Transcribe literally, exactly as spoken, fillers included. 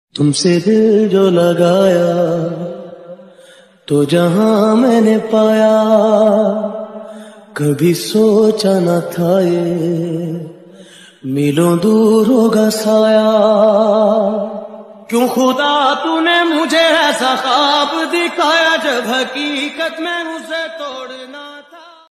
तुमसे दिल जो लगाया तो जहां मैंने पाया, कभी सोचा न था ये मीलों दूर होगा साया। क्यों खुदा तूने मुझे ऐसा ख्वाब दिखाया, जब हकीकत में उसे तोड़ना